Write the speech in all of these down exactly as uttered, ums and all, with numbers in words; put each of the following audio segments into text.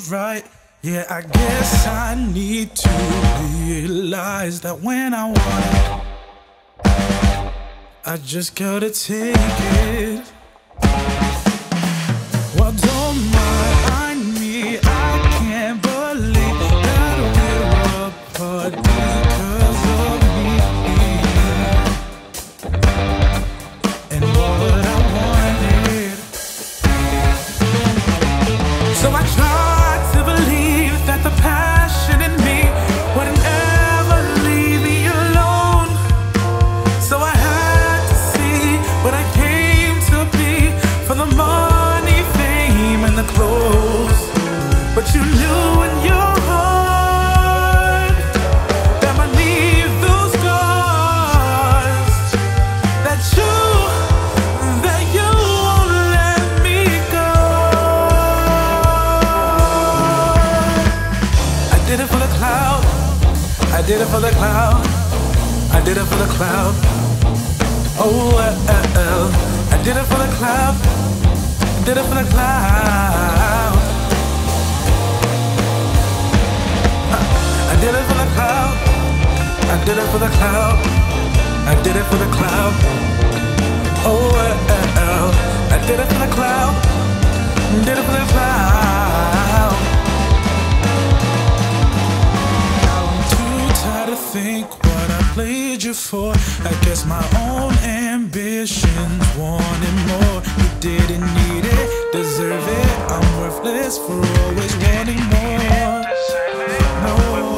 right. Yeah, I guess I need to realize that when I want it, I just gotta take it. Well, don't mind me, I can't believe that we're apart because of me and what I wanted. So I tried to believe that the passion in me wouldn't ever leave me alone. So I had to see what I came to be for the money, fame, and the clothes. But you knew in your heart that beneath those scars that you, that you won't let me go. I did it for the clout. I did it for the clout. I did it for the clout. Oh, well, I did it for the clout. I did it for the clout. I did it for the clout. I did it for the clout. I did it for the clout. Oh, well, I did it for the clout. Did it for the clout. I'm too tired to think what I played you for. I guess my own ambitions wanted more. You didn't need it, deserve it. I'm worthless for always wanting more. No,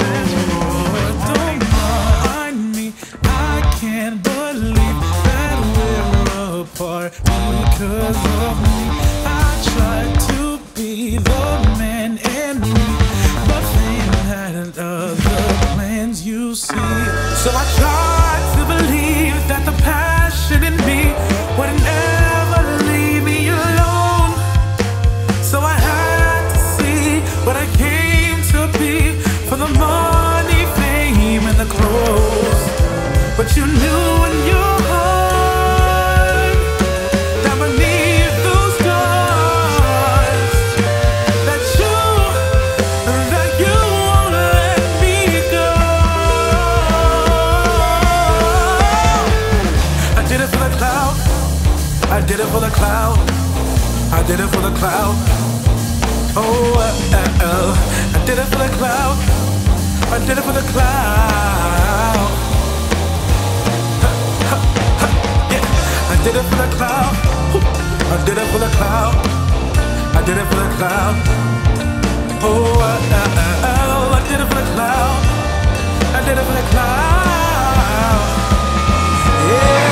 don't mind me. I can't believe that we're apart because of me. I tried to be the man in me, but fate had other plans, you see. So I tried to believe that the passion in me wouldn't ever leave me alone. So I had to see what I came to be for the money, fame, and the clothes. But you knew in your heart that beneath those scars that you, that you won't let me go. I did it for the clout. I did it for the clout. I did it for the clout. Oh, uh, uh, uh. I did it for the clout. I did it for the clout. Ha, ha, ha, yeah. I did it for the clout. I did it for the clout. I did it for the clout. Oh, uh, uh, uh, uh. I did it for the clout. I did it for the clout. Yeah.